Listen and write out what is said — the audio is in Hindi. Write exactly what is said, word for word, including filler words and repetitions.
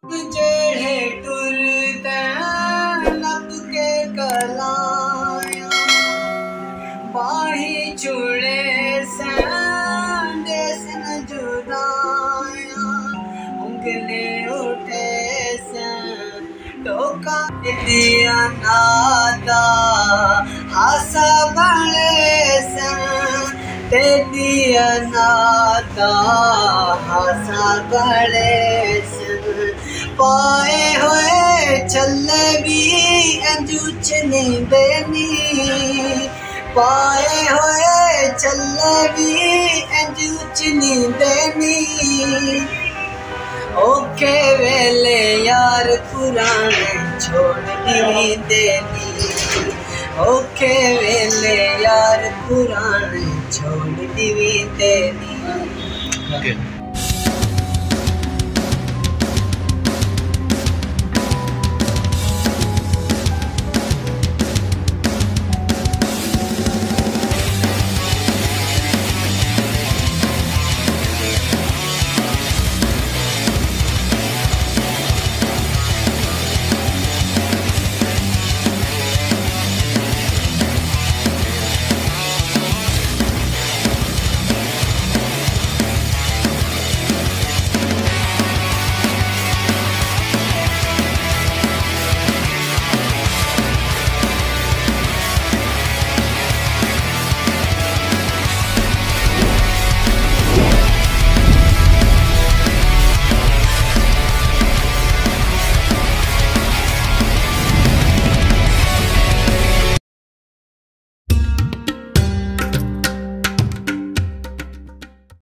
जेड़े टुरदे लब के कलाया बाही चुड़े सन जुदाया उंगले उठे सन टोका दिया नादा हासा बड़े सन ते दिया नादा हासा बड़े सन पाए हुए चले भी अंजुच नहीं देनी पाए हुए चले भी अंजुच नहीं देनी ओके वेले यार पुराने छोड़ दी देनी ओके वेले यार पुराने छोड़ दी देनी। Okay.